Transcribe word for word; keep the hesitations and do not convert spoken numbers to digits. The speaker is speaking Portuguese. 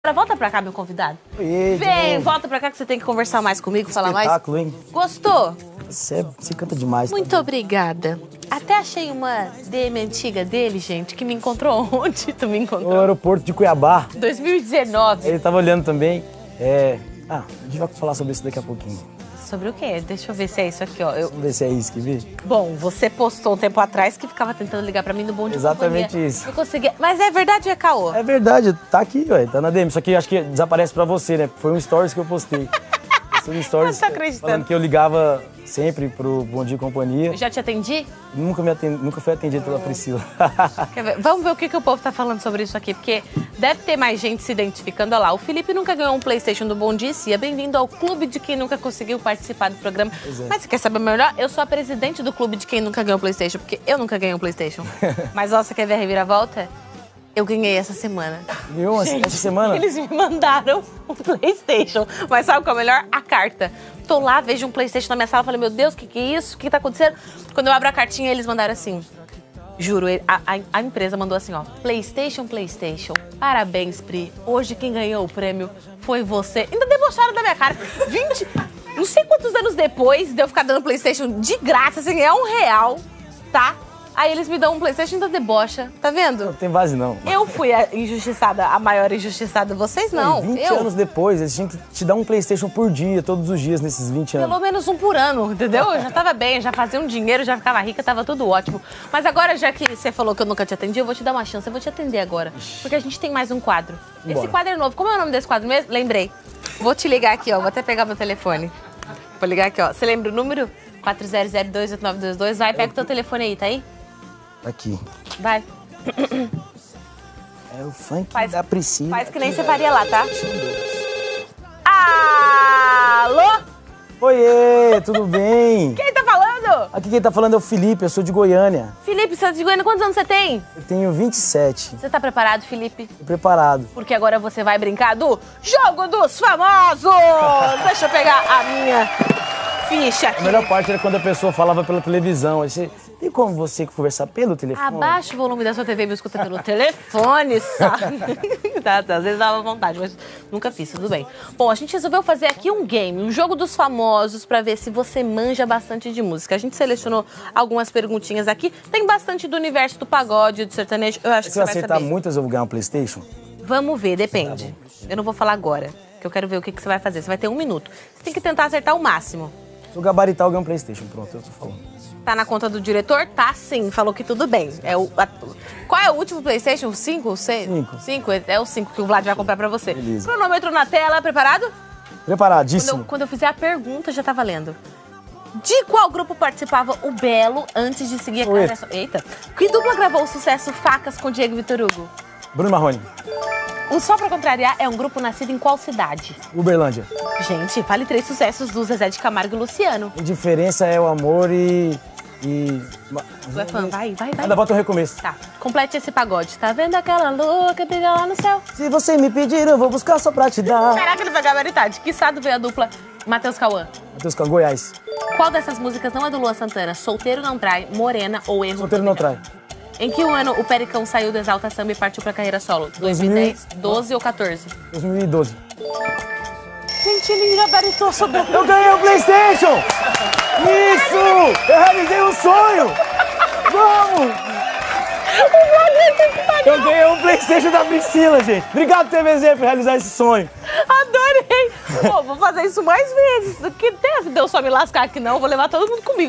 Volta pra cá, meu convidado. Oi, Vem, volta pra cá que você tem que conversar mais comigo, falar mais. Espetáculo, hein? Gostou? Você, você canta demais. Muito também. obrigada. Até achei uma D M antiga dele, gente, que me encontrou onde tu me encontrou? No aeroporto de Cuiabá. dois mil e dezenove. Ele tava olhando também. É... Ah, a gente vai falar sobre isso daqui a pouquinho. Sobre o quê? Deixa eu ver se é isso aqui, ó. Eu... Vamos ver se é isso que vi. Bom, você postou um tempo atrás que ficava tentando ligar pra mim no Bom Dia Exatamente Companhia. isso. Eu conseguia... Mas é verdade ou é caô? É verdade, tá aqui, ué, tá na D M. Só que acho que desaparece pra você, né? Foi um stories que eu postei. Foi um stories Não tô acreditando. falando que eu ligava sempre pro Bom Dia Companhia. Eu já te atendi? Nunca, me atendi, nunca fui atendido pela Priscila. Quer ver? Vamos ver o que, que o povo tá falando sobre isso aqui, porque deve ter mais gente se identificando. Olha lá, o Felipe nunca ganhou um PlayStation do Bom Dia, Cia. Bem-vindo ao clube de quem nunca conseguiu participar do programa. É. Mas você quer saber melhor? Eu sou a presidente do clube de quem nunca ganhou um PlayStation, porque eu nunca ganhei um PlayStation. Mas ó, você quer ver a reviravolta? Eu ganhei essa semana. Viu? Essa semana? Eles me mandaram um PlayStation. Mas sabe qual é o melhor? A carta. Tô lá, vejo um PlayStation na minha sala, falei, meu Deus, o que, que é isso? O que, que tá acontecendo? Quando eu abro a cartinha, eles mandaram assim. Juro, a, a, a empresa mandou assim, ó. PlayStation, PlayStation. Parabéns, Pri. Hoje quem ganhou o prêmio foi você. Ainda debocharam da minha cara. vinte, não sei quantos anos depois de eu ficar dando PlayStation de graça, sem ganhar um real, tá? Aí eles me dão um PlayStation da debocha, tá vendo? Não tem base, não. Eu fui a injustiçada, a maior injustiçada. Vocês não. vinte eu. anos depois, eles tinham que te dar um PlayStation por dia, todos os dias, nesses vinte anos. Pelo menos um por ano, entendeu? Eu já tava bem, já fazia um dinheiro, já ficava rica, tava tudo ótimo. Mas agora, já que você falou que eu nunca te atendi, eu vou te dar uma chance, eu vou te atender agora. Porque a gente tem mais um quadro. Bora. Esse quadro é novo. Como é o nome desse quadro mesmo? Lembrei. Vou te ligar aqui, ó. Vou até pegar meu telefone. Vou ligar aqui, ó. Você lembra o número? quatro zero zero dois oito nove dois dois. Vai, pega o teu telefone aí, tá aí? Aqui. Vai. É o funk Faz- da Priscila. Faz que nem você faria lá, tá? Alô? Oiê, tudo bem? Quem tá falando? Aqui quem tá falando é o Felipe, eu sou de Goiânia. Felipe, você é de Goiânia, quantos anos você tem? Eu tenho vinte e sete. Você tá preparado, Felipe? Tô preparado. Porque agora você vai brincar do Jogo dos Famosos! Deixa eu pegar a minha ficha A aqui. melhor parte era quando a pessoa falava pela televisão. Aí você, tem como você conversar pelo telefone? Abaixa o volume da sua T V e me escuta pelo telefone, sabe? tá, tá, às vezes dava vontade, mas nunca fiz, tudo bem. Bom, a gente resolveu fazer aqui um game, um Jogo dos Famosos, pra ver se você manja bastante de música. A gente selecionou algumas perguntinhas aqui. Tem bastante do universo do pagode, do sertanejo. Eu acho que Se você eu vai acertar saber. muitas, eu vou ganhar um PlayStation? Vamos ver, depende. Eu não vou falar agora, que eu quero ver o que, que você vai fazer. Você vai ter um minuto. Você tem que tentar acertar o máximo. Se eu gabaritar, eu ganho um PlayStation. Pronto, eu tô falando. Tá na conta do diretor? Tá sim, falou que tudo bem. É o, a- qual é o último PlayStation? cinco ou seis? Cinco. cinco, é o cinco que o Vlad vai comprar pra você. Beleza. Cronômetro na tela, preparado? Quando Preparadíssimo. eu, quando eu fizer a pergunta, já tá valendo. De qual grupo participava o Belo antes de seguir a Sou eu. carreira? Eita. Que dupla gravou o sucesso Facas com Diego Vitor Hugo? Bruno Marrone. O Só Pra Contrariar é um grupo nascido em qual cidade? Uberlândia. Gente, fale três sucessos do Zezé de Camargo e Luciano. A diferença é o amor e... e... Tu é fã? Vai, vai, vai. Ainda bota um recomeço. Tá, complete esse pagode. Tá vendo aquela lua que brilha lá no céu? Se você me pedir, eu vou buscar só pra te dar. Caraca, ele vai gabaritar. De que estado veio a dupla Matheus Cauã? Matheus Cauã, Goiás. Qual dessas músicas não é do Luan Santana? Solteiro Não Trai, Morena ou Erro? Solteiro não trai. Em que ano o Pericão saiu do Exalta Samba e partiu pra carreira solo? dois mil e dez, doze ou quatorze? dois mil e doze. Gente, ele gabaritou sobre Eu ganhei um PlayStation! Isso! Eu realizei um sonho! Vamos! Eu ganhei um PlayStation da Priscila, gente. Obrigado, T V Z, por realizar esse sonho. Adorei! Pô, vou fazer isso mais vezes. Do que Deus, Deus só me lascar aqui não, vou levar todo mundo comigo.